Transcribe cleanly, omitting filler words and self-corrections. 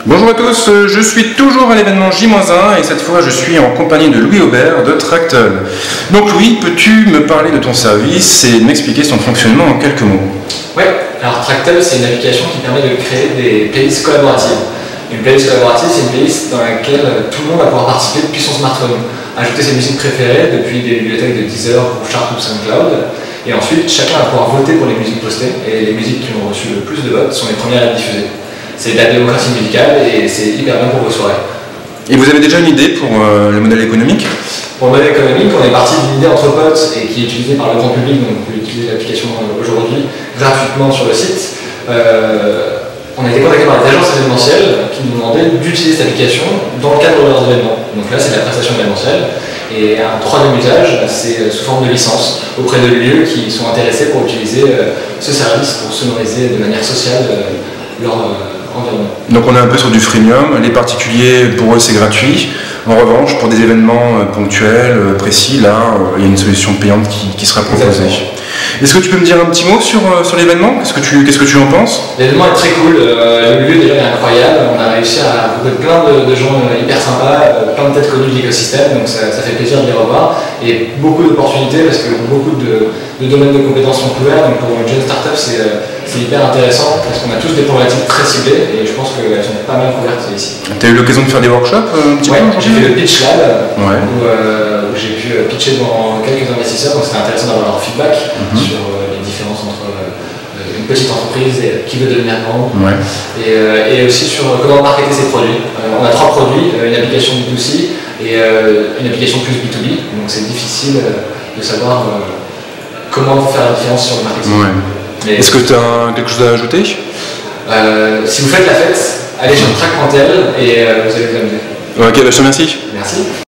Bonjour à tous, je suis toujours à l'événement J-1 et cette fois je suis en compagnie de Louis Aubert de Tractel. Donc Louis, peux-tu me parler de ton service et m'expliquer son fonctionnement en quelques mots? Ouais, alors Tractel c'est une application qui permet de créer des playlists collaboratives. Une playlist collaborative c'est une playlist dans laquelle tout le monde va pouvoir participer depuis son smartphone, ajouter ses musiques préférées depuis des bibliothèques de Deezer, Chart ou SoundCloud, et ensuite chacun va pouvoir voter pour les musiques postées et les musiques qui ont reçu le plus de votes sont les premières à être diffusées. C'est de la démocratie musicale et c'est hyper bien pour vos soirées. Et vous avez déjà une idée pour le modèle économique? Pour le modèle économique, on est parti d'une idée entre potes et qui est utilisée par le grand public, donc vous pouvez utiliser l'application aujourd'hui gratuitement sur le site. On a été contacté par des agences événementielles qui nous demandaient d'utiliser cette application dans le cadre de leurs événements. Donc là, c'est de la prestation événementielle. Et un troisième usage, c'est sous forme de licence auprès de lieux qui sont intéressés pour utiliser ce service pour sonoriser de manière sociale leur environnement. Donc on est un peu sur du freemium, les particuliers pour eux c'est gratuit. En revanche, pour des événements ponctuels, précis, là, il y a une solution payante qui sera proposée. Est-ce que tu peux me dire un petit mot sur l'événement? Qu'est-ce que tu en penses? L'événement est très cool, le lieu déjà est incroyable, on a réussi à rencontrer plein de gens hyper sympas, plein de têtes connues de l'écosystème, donc ça fait plaisir de les revoir, et beaucoup d'opportunités parce que beaucoup de domaines de compétences sont couverts, donc pour une jeune startup c'est hyper intéressant parce qu'on a tous des problématiques très ciblées et je pense qu'elles sont pas mal couvertes ici. Tu as eu l'occasion de faire des workshops un petit peu? J'ai fait le Pitch Lab où j'ai pu pitcher devant quelques investisseurs, donc c'était intéressant d'avoir leur feedback sur les différences entre une petite entreprise qui veut devenir grande et aussi sur comment marketer ses produits. On a 3 produits, une application B2C et une application plus B2B, donc c'est difficile de savoir comment faire la différence sur le marketing. Est-ce que tu as quelque chose à ajouter? Si vous faites la fête, allez sur track.tel et vous allez vous amuser. Ok, je te remercie. Merci.